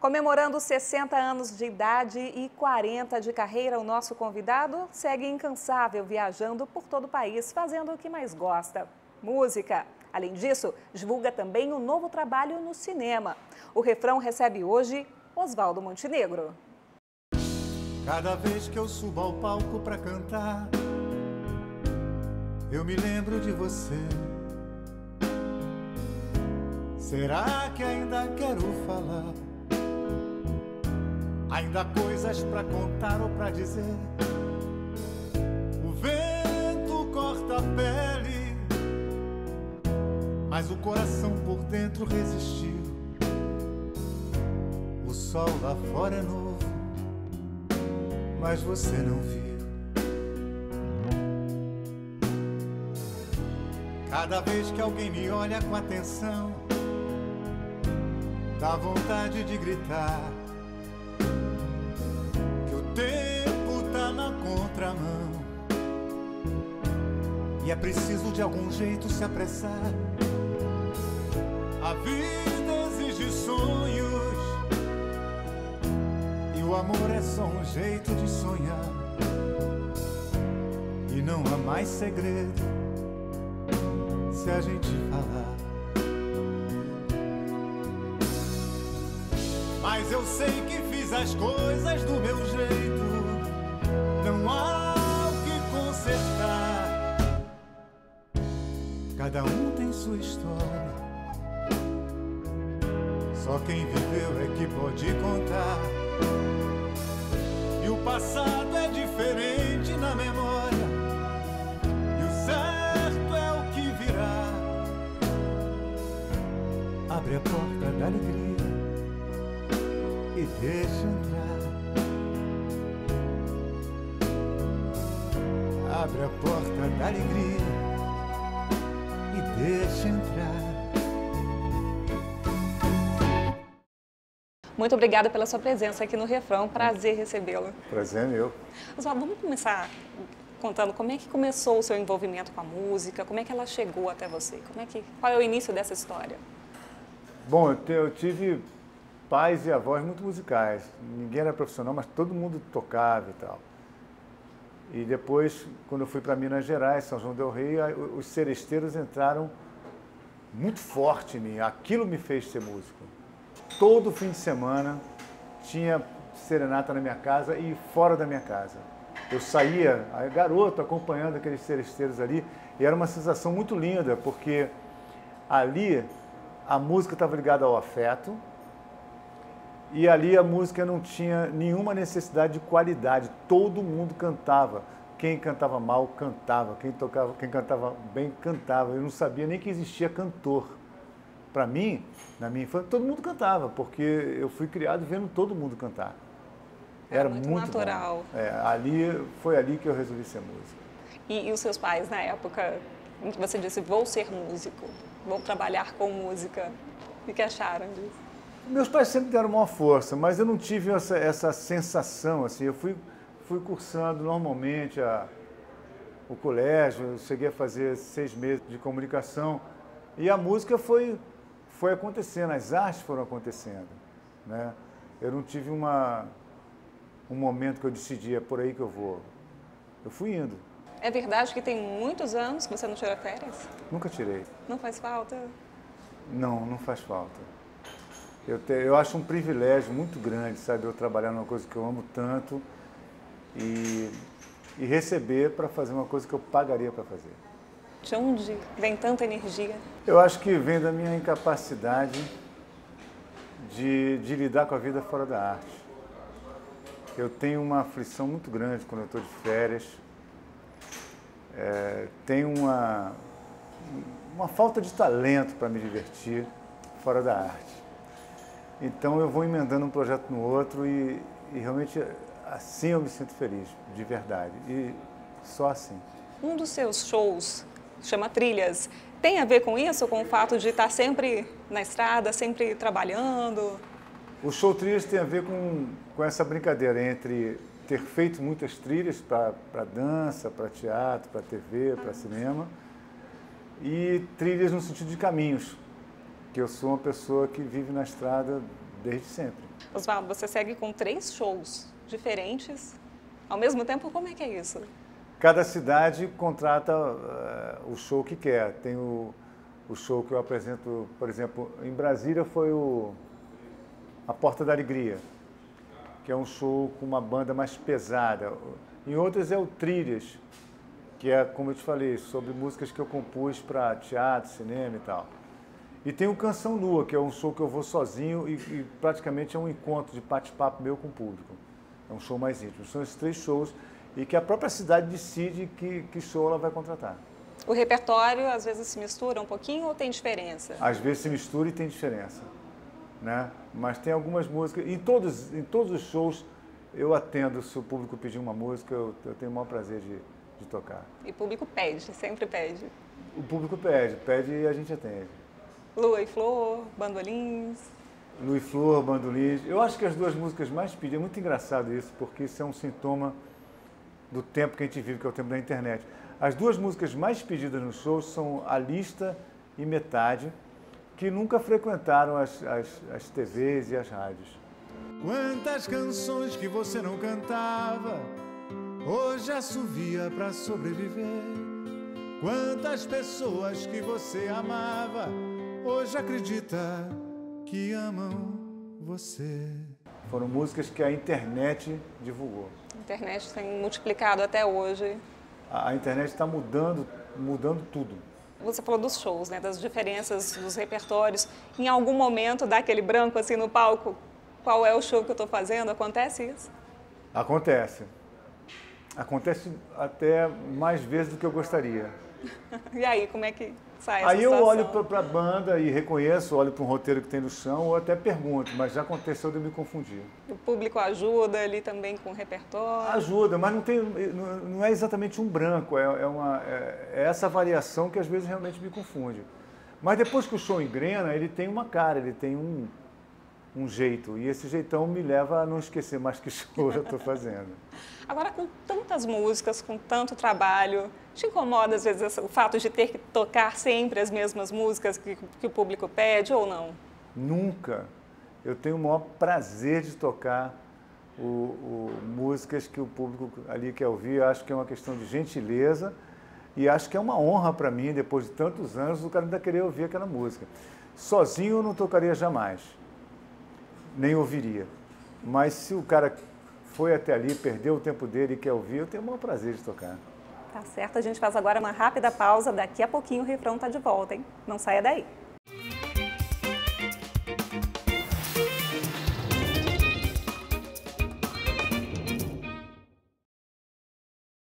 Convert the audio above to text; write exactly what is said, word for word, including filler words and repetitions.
Comemorando sessenta anos de idade e quarenta de carreira, o nosso convidado segue incansável viajando por todo o país, fazendo o que mais gosta: música. Além disso, divulga também o novo trabalho no cinema. O Refrão recebe hoje Oswaldo Montenegro. Cada vez que eu subo ao palco pra cantar, eu me lembro de você. Será que ainda quero falar? Ainda há coisas pra contar ou pra dizer. O vento corta a pele, mas o coração por dentro resistiu. O sol lá fora é novo, mas você não viu. Cada vez que alguém me olha com atenção, dá vontade de gritar que o tempo tá na contramão e é preciso de algum jeito se apressar. A vida exige sonhos e o amor é só um jeito de sonhar. E não há mais segredo se a gente falar. Mas eu sei que fiz as coisas do meu jeito, não há o que consertar. Cada um tem sua história, só quem viveu é que pode contar. E o passado é diferente na memória, e o certo é o que virá. Abre a porta da alegria e deixa entrar. Abre a porta da alegria e deixa entrar. Muito obrigada pela sua presença aqui no Refrão. Prazer recebê-lo. Prazer é meu. Oswaldo, vamos começar contando como é que começou o seu envolvimento com a música, como é que ela chegou até você, como é que, qual é o início dessa história? Bom, eu, te, eu tive pais e avós muito musicais. Ninguém era profissional, mas todo mundo tocava e tal. E depois, quando eu fui para Minas Gerais, São João del Rei, os seresteiros entraram muito forte em mim. Aquilo me fez ser músico. Todo fim de semana tinha serenata na minha casa e fora da minha casa. Eu saía, garoto, acompanhando aqueles seresteiros ali, e era uma sensação muito linda, porque ali a música estava ligada ao afeto, e ali a música não tinha nenhuma necessidade de qualidade. Todo mundo cantava. Quem cantava mal, cantava. Quem tocava, quem cantava bem, cantava. Eu não sabia nem que existia cantor. Para mim, na minha infância, todo mundo cantava, porque eu fui criado vendo todo mundo cantar. Era muito, muito natural. É, ali, foi ali que eu resolvi ser músico. E, e os seus pais, na época em que você disse, vou ser músico, vou trabalhar com música, o que acharam disso? Meus pais sempre deram maior força, mas eu não tive essa, essa sensação, assim. Eu fui, fui cursando normalmente a, o colégio, eu cheguei a fazer seis meses de comunicação, e a música foi, foi acontecendo, as artes foram acontecendo, né? Eu não tive uma, um momento que eu decidi, é por aí que eu vou. Eu fui indo. É verdade que tem muitos anos que você não tira férias? Nunca tirei. Não faz falta? Não, não faz falta. Eu, te, eu acho um privilégio muito grande, sabe, eu trabalhar numa coisa que eu amo tanto e, e receber para fazer uma coisa que eu pagaria para fazer. De onde vem tanta energia? Eu acho que vem da minha incapacidade de, de lidar com a vida fora da arte. Eu tenho uma aflição muito grande quando eu estou de férias, é, tenho uma, uma falta de talento para me divertir fora da arte. Então eu vou emendando um projeto no outro e, e realmente assim eu me sinto feliz, de verdade, e só assim. Um dos seus shows chama Trilhas, tem a ver com isso, com o fato de estar sempre na estrada, sempre trabalhando? O show Trilhas tem a ver com, com essa brincadeira entre ter feito muitas trilhas para dança, para teatro, para T V, para cinema, e trilhas no sentido de caminhos, que eu sou uma pessoa que vive na estrada desde sempre. Oswaldo, você segue com três shows diferentes ao mesmo tempo, como é que é isso? Cada cidade contrata uh, o show que quer. Tem o, o show que eu apresento, por exemplo, em Brasília foi o A Porta da Alegria, que é um show com uma banda mais pesada. Em outras é o Trilhas, que é, como eu te falei, sobre músicas que eu compus para teatro, cinema e tal. E tem o Canção Nua, que é um show que eu vou sozinho e, e praticamente é um encontro de bate-papo meu com o público. É um show mais íntimo. São esses três shows e que a própria cidade decide que, que show ela vai contratar. O repertório às vezes se mistura um pouquinho ou tem diferença? Às vezes se mistura e tem diferença, né? Mas tem algumas músicas, em todos, em todos os shows eu atendo, se o público pedir uma música, eu, eu tenho o maior prazer de, de tocar. E o público pede, sempre pede? O público pede, pede e a gente atende. Lua e Flor, Bandolins. Lua e Flor, Bandolins. Eu acho que as duas músicas mais pedidas, é muito engraçado isso, porque isso é um sintoma do tempo que a gente vive, que é o tempo da internet. As duas músicas mais pedidas nos shows são A Lista e Metade, que nunca frequentaram as, as, as T Vs e as rádios. Quantas canções que você não cantava, hoje assovia para sobreviver. Quantas pessoas que você amava, hoje acredita que amam você. Foram músicas que a internet divulgou. A internet tem multiplicado até hoje. A, a internet está mudando, mudando tudo. Você falou dos shows, né, das diferenças dos repertórios. Em algum momento dá aquele branco assim no palco? Qual é o show que eu estou fazendo? Acontece isso? Acontece. Acontece até mais vezes do que eu gostaria. E aí, como é que sai essa Aí eu situação? olho para a banda e reconheço, olho para um roteiro que tem no chão ou até pergunto, mas já aconteceu de eu me confundir. O público ajuda ali também com o repertório? Ajuda, mas não, tem, não é exatamente um branco, é, é, uma, é, é essa variação que às vezes realmente me confunde. Mas depois que o show engrena, ele tem uma cara, ele tem um, um jeito. E esse jeitão me leva a não esquecer mais que show eu estou fazendo. Agora, com tantas músicas, com tanto trabalho, te incomoda às vezes o fato de ter que tocar sempre as mesmas músicas que, que o público pede ou não? Nunca. Eu tenho o maior prazer de tocar o, o, músicas que o público ali quer ouvir. Eu acho que é uma questão de gentileza e acho que é uma honra para mim, depois de tantos anos, o cara ainda querer ouvir aquela música. Sozinho eu não tocaria jamais, nem ouviria. Mas se o cara foi até ali, perdeu o tempo dele e quer ouvir, eu tenho o maior prazer de tocar. Tá certo, a gente faz agora uma rápida pausa, daqui a pouquinho o refrão tá de volta, hein? Não saia daí.